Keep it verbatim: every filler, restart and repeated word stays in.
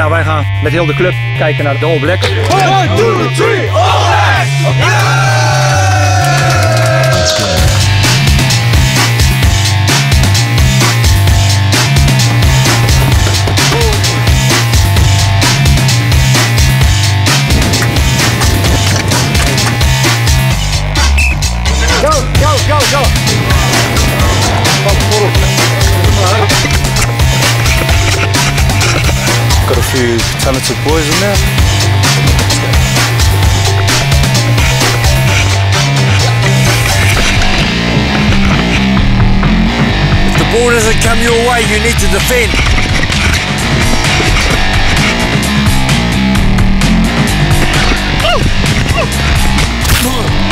Nou, wij gaan met heel de club kijken naar de All Blacks. one, two, three, All Blacks! Go, go, go, go! Got a few talented boys in there. If the ball doesn't come your way, you need to defend. Oh. Oh.